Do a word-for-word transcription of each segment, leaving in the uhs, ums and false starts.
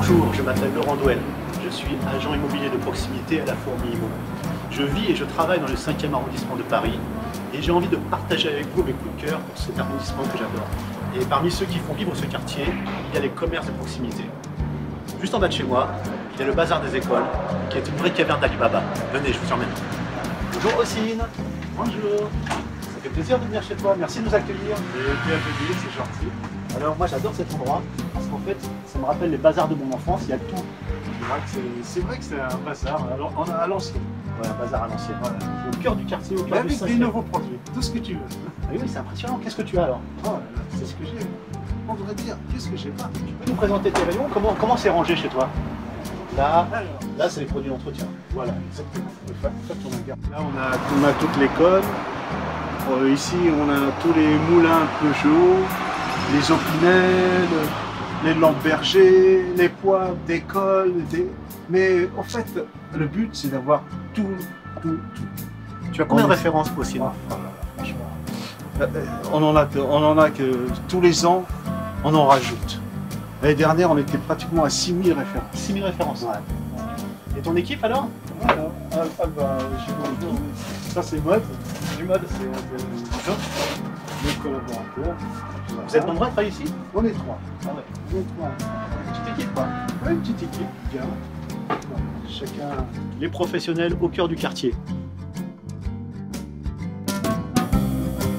Bonjour, je m'appelle Laurent Douel. Je suis agent immobilier de proximité à la Fourmi Immo. Je vis et je travaille dans le cinquième arrondissement de Paris et j'ai envie de partager avec vous mes coups de cœur pour cet arrondissement que j'adore. Et parmi ceux qui font vivre ce quartier, il y a les commerces de proximité. Juste en bas de chez moi, il y a le bazar des écoles, qui est une vraie caverne d'Ali Baba. Venez, je vous emmène. Bonjour Ossine. Bonjour. Ça fait plaisir de venir chez toi, merci de nous accueillir. Et bienvenue, c'est gentil. Alors moi j'adore cet endroit, parce qu'en fait, ça me rappelle les bazars de mon enfance, il y a tout. C'est vrai que c'est un bazar alors, on a à l'ancienne. Ouais, un bazar à l'ancienne. Voilà. Au cœur du quartier, au cœur du Avec des cinquième. nouveaux produits, tout ce que tu veux. Ah oui, c'est impressionnant. Qu'est-ce que tu as alors? Oh, c'est ce que j'ai. On devrait dire, qu'est-ce que j'ai pas? Tu peux nous présenter tes rayons? Comment comment c'est rangé chez toi? Là, Alors, là c'est les produits d'entretien. voilà, exactement. Faites ton regard. Là, on a, on a toute l'école. Euh, ici, on a tous les moulins Peugeot, les opinels, les lampes berger, les poids d'école. Des... Mais en fait, le but, c'est d'avoir tout, tout, tout. Tu as combien On de est- références possibles? Ah, oh là là, franchement. Euh, euh, On en a que, on en a que tous les ans, on en rajoute. L'année dernière, on était pratiquement à six mille références. six mille références. Ouais. Et ton équipe alors? Voilà. Ah, ah bah, je vous- ça c'est mode. Du mode, c'est euh, mes collaborateurs. Vous êtes nombreux à travailler ici? On est trois. Ah ouais. On est trois. Petite équipe quoi. Ouais, une petite équipe, bien. Voilà. Chacun. Les professionnels au cœur du quartier.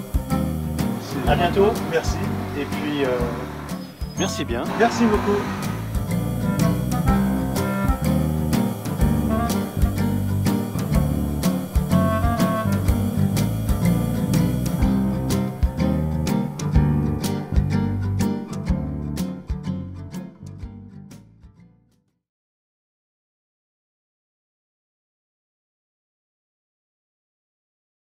c'est- À bientôt. Merci. Et puis, euh, merci bien. Merci beaucoup.